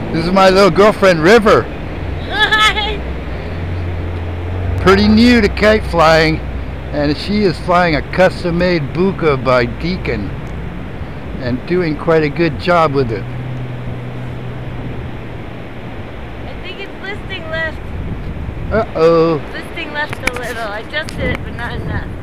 This is my little girlfriend, River. Hi. Pretty new to kite flying, and she is flying a custom-made buka by Deacon and doing quite a good job with it. I think it's listing left. Uh-oh. Listing left a little. I adjusted it, but not enough.